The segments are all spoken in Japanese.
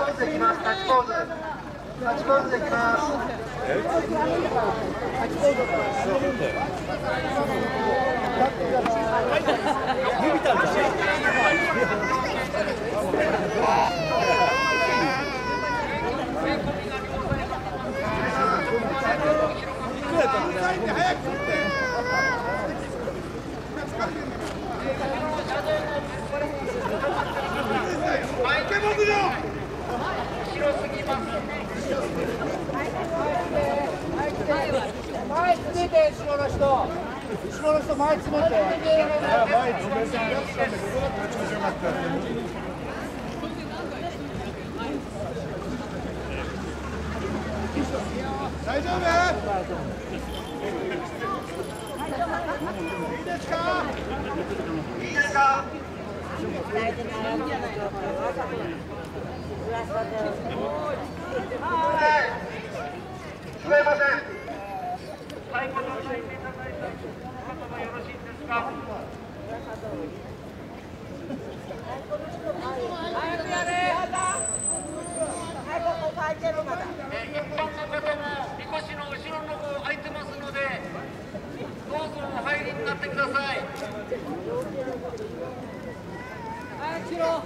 ーズできます。タッチポーズ。タッチポーズできます。 指たんだ。 前詰めて、後ろの人前詰めて。前詰めてやったんだけど、ここだったら調子よかった。大丈夫？いいですか？ いいですか？聞こえません。最後の体験いただいた方がよろしいですか？ 早くやれ。 一般の方もみこしの後ろの方空いてますので、どうぞお入りになってください。 早くしろ。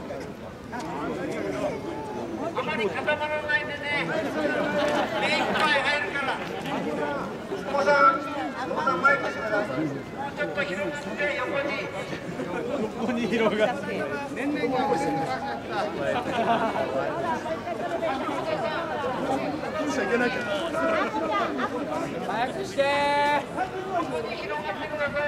あまり固まらないでね。目いっぱい入るから。お子さん前にしてください。もうちょっと広がって横に広がって。 年々が欲しいなかった。 いけないけど。 早くして。 横に広がってくださ